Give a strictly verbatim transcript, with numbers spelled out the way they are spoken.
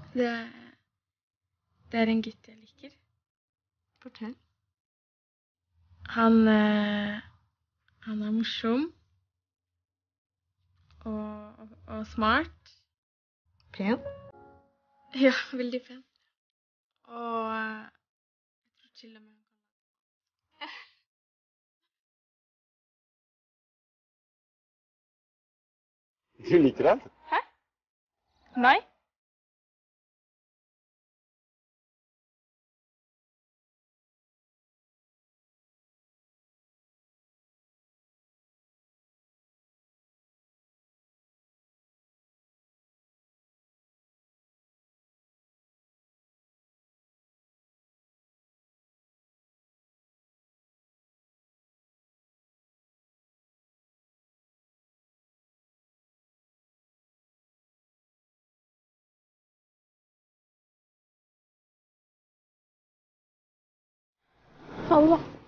Det, det er en gutt jeg liker. Fortell. Han, eh, han er morsom. Og, og, og smart. Pen? Ja, veldig pen. Og eh, jeg tror til og med han kan Du liker den? Hæ? Nei? Ha det, da.